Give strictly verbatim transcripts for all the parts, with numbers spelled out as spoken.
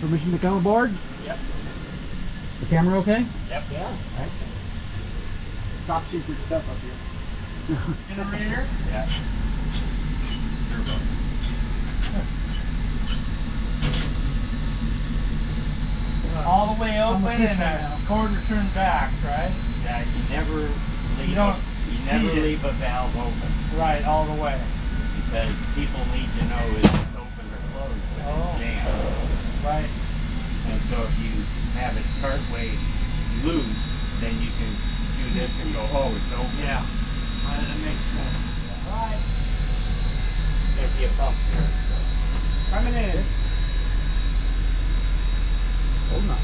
Permission to come aboard? Yep. The camera okay? Yep. Yeah. Right. Top secret stuff up here. Generator? Yeah. Turbo. All the way open and a quarter turn back, right? Yeah, you never leave, you don't a, you never leave a valve open. Right, all the way. Because people need to know if it's open or closed when oh. it's jammed. Right. And so if you have it partway loose, then you can do this and go, oh, it's open. Yeah. Right, that makes sense. Yeah. Right. There'd be a pump here. So. Coming in. Oh, nice.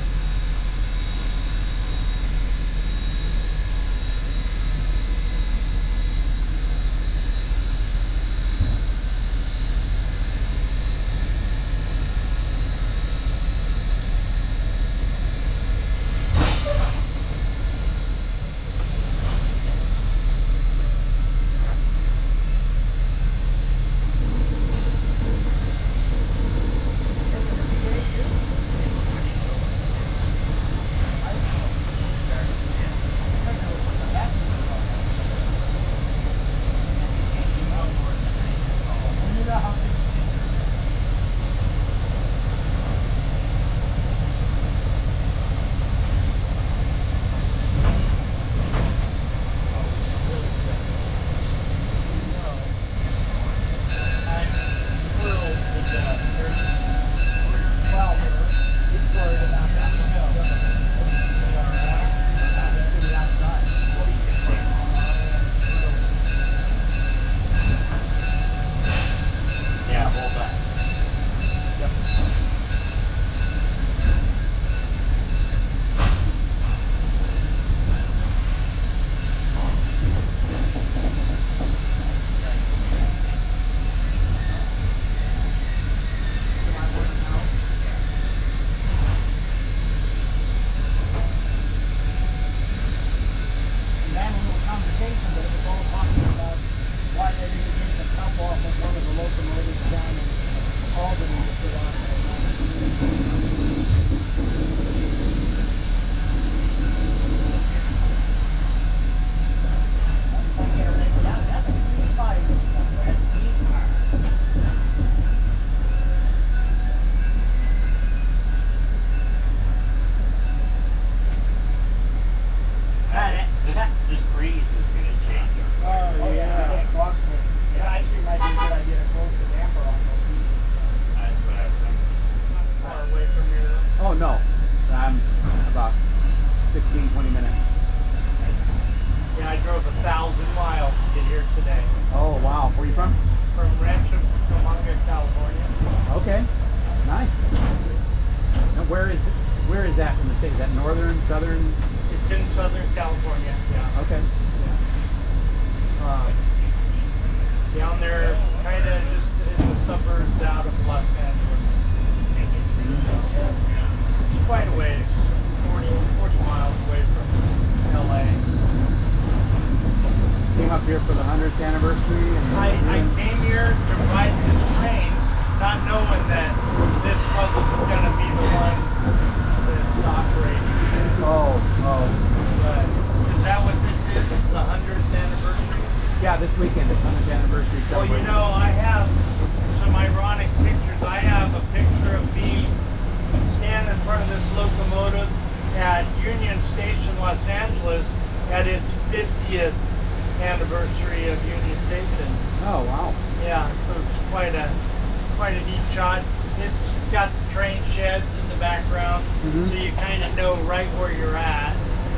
Locomotive at Union Station, Los Angeles, at its fiftieth anniversary of Union Station. Oh wow! Yeah, so it's quite a quite a neat shot. It's got the train sheds in the background, mm-hmm. so you kind of know right where you're at.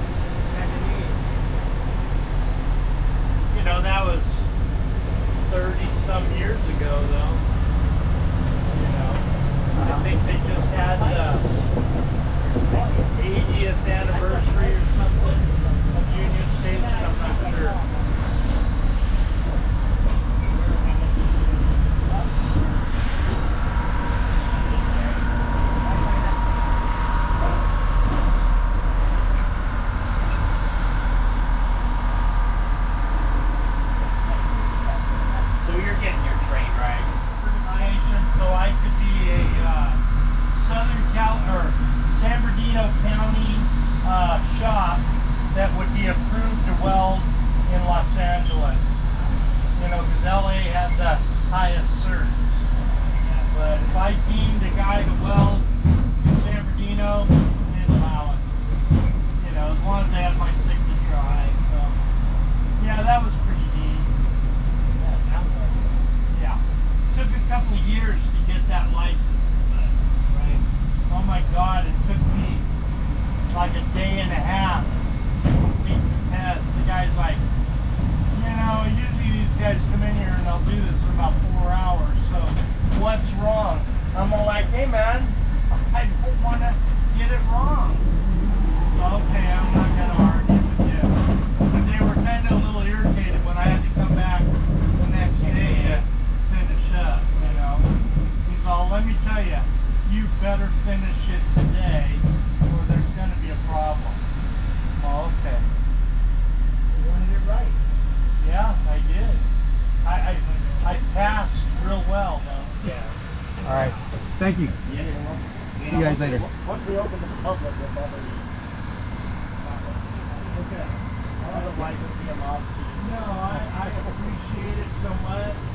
Kind of neat. You know, that was thirty some years ago, though. You know, uh-huh. I think they just had the eightieth anniversary or something of Union Station. I'm not sure. Southern Cal or San Bernardino County uh, shop that would be approved to weld in Los Angeles. You know, because L A had the highest certs. But if I deemed a guy to weld in San Bernardino, they'd allow it. You know, as long as they had my signature on it. So, yeah, that was pretty neat. Yeah, it sounds like it. Yeah. Took a couple of years to get that license. But, Right. oh my God, it took me like a day and a half to complete the test. The guy's like, you know, usually these guys come in here and they'll do this in about four hours. So what's wrong? I'm all like, hey man, I don't want to get it wrong. So, okay, I'm not going to argue with you. But they were kind of a little irritated when I had to come back the next day to finish up, you know. He's all, let me tell you, you better finish it today or there's going to be a problem. Oh, okay. You wanted it right. Yeah, I did. I, I, I passed real well, though. Yeah. All right. Thank you. Yeah. See you guys later. Once we open to the public, we'll probably. Okay. Otherwise, it'll be a mob scene. No, I, I appreciate it so much.